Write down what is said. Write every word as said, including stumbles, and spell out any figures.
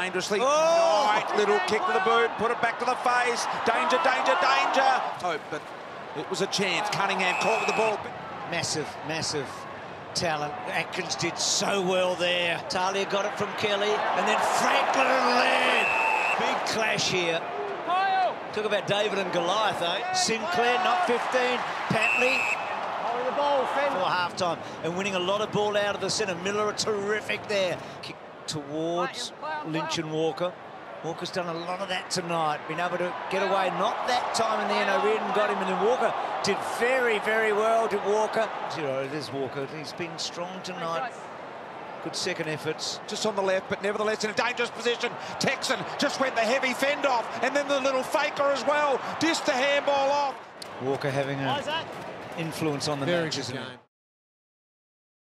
dangerously. Oh! Right, little kick to the boot, put it back to the face. Danger, danger, danger. Oh, but it was a chance. Cunningham caught with the ball. Massive, massive talent. Atkins did so well there. Talia got it from Kelly, and then Franklin and Laird. Big clash here. Talk about David and Goliath, eh? Sinclair, not fifteen. Patley. Holding the ball, Finn. For half-time, and winning a lot of ball out of the centre. Miller are terrific there. Kick towards Lynch and Walker. Walker's done a lot of that tonight, been able to get away. Not that time in the end, O'Riordan got him, and then Walker did very, very well to Walker. You know, it is Walker. He's been strong tonight. Good second efforts. Just on the left, but nevertheless in a dangerous position. Texan just went the heavy fend off, and then the little faker as well. Dished the handball off. Walker having an Isaac. influence on the Very match, good isn't game. he?